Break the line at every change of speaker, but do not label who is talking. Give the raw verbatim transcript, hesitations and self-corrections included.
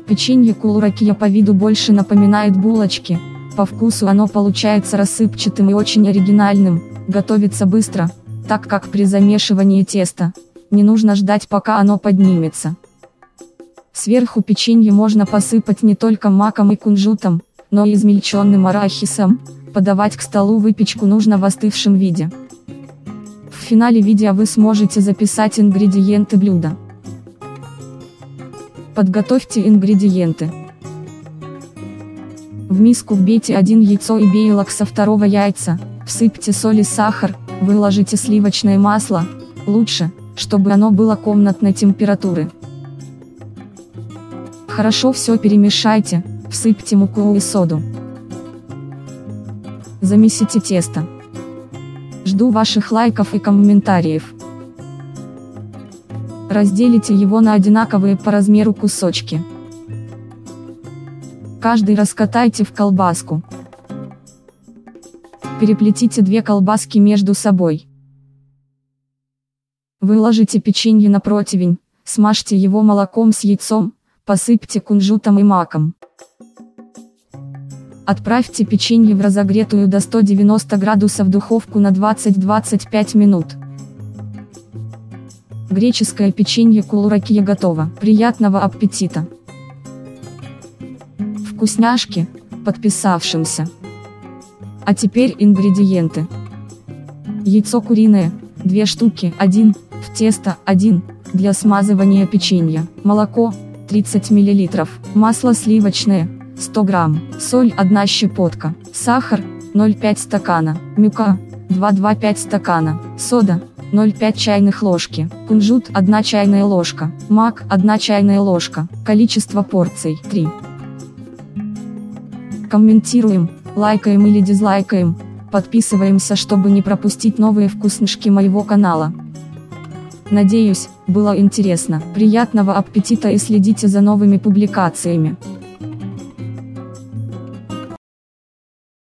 Печенье кулуракия по виду больше напоминает булочки, по вкусу оно получается рассыпчатым и очень оригинальным, готовится быстро, так как при замешивании теста не нужно ждать, пока оно поднимется. Сверху печенье можно посыпать не только маком и кунжутом, но и измельченным арахисом. Подавать к столу выпечку нужно в остывшем виде. В финале видео вы сможете записать ингредиенты блюда. Подготовьте ингредиенты. В миску вбейте один яйцо и белок со второго яйца, всыпьте соль и сахар, выложите сливочное масло, лучше, чтобы оно было комнатной температуры. Хорошо все перемешайте, всыпьте муку и соду. Замесите тесто. Жду ваших лайков и комментариев. Разделите его на одинаковые по размеру кусочки. Каждый раскатайте в колбаску. Переплетите две колбаски между собой. Выложите печенье на противень, смажьте его молоком с яйцом, посыпьте кунжутом и маком. Отправьте печенье в разогретую до ста девяноста градусов духовку на двадцать-двадцать пять минут. Греческое печенье кулуракия готово. Приятного аппетита! Вкусняшки, подписавшимся. А теперь ингредиенты. Яйцо куриное, две штуки, один, в тесто, один, для смазывания печенья, молоко, тридцать миллилитров, масло сливочное, сто грамм, соль одна щепотка, сахар, ноль целых пять стакана, мука, два целых две десятых стакана, сода, ноль целых пять чайных ложки, кунжут одна чайная ложка, мак одна чайная ложка, количество порций три. Комментируем, лайкаем или дизлайкаем, подписываемся, чтобы не пропустить новые вкусняшки моего канала. Надеюсь, было интересно. Приятного аппетита и следите за новыми публикациями.